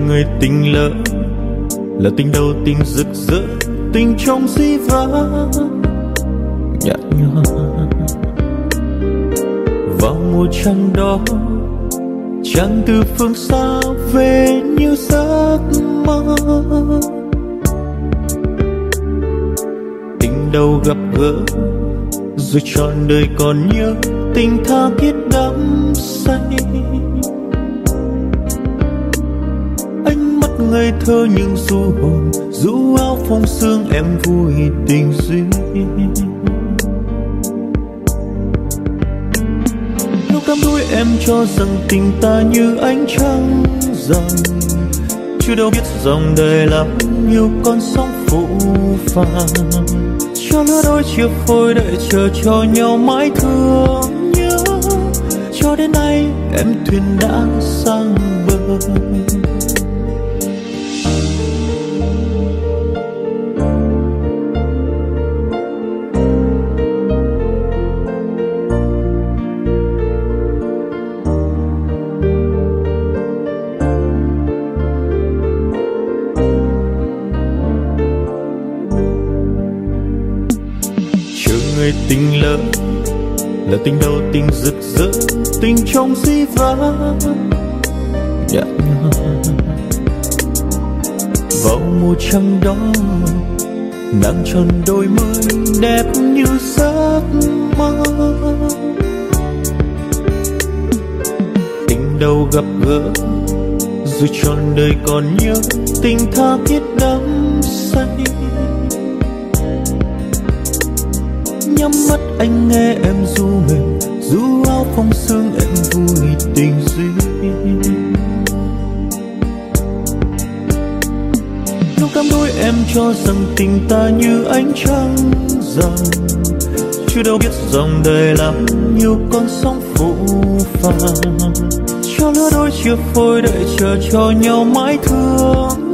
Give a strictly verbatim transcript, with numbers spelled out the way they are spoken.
người tình lỡ là tình đầu tình rực rỡ, tình trong dĩ vãng nhạt nhòa. Vào mùa trăng đó, trăng từ phương xa về như giấc mơ. Tình đầu gặp gỡ rồi trọn đời còn nhớ, tình tha thiết đắm say. Ánh mắt ngây thơ nhưng du hồn, du áo phong sương em vui tình duyên. Lúc đắm đuối em cho rằng tình ta như ánh trăng rằm, chưa đâu biết dòng đời lắm nhiều con sóng phũ phàng. Cho lứa đôi chia phôi đợi chờ cho nhau mãi thương nhớ, cho đến nay em thuyền đã sang bờ. Người tình lỡ là tình đầu tình rực rỡ, tình trong dĩ vãng nhạt nhòa. Vào mùa trăng đó, nàng tròn đôi mươi đẹp như giấc mơ. Tình đầu gặp gỡ rồi trọn đời còn nhớ, tình tha thiết đắm say. Nhắm mắt anh nghe em ru mềm, ru áo phong sương em vui tình duyên. Lúc đắm đuối em cho rằng tình ta như ánh trăng rằm, chưa đâu biết dòng đời lắm nhiều con sóng phũ phàng. Cho lứa đôi chia phôi đợi chờ cho nhau mãi thương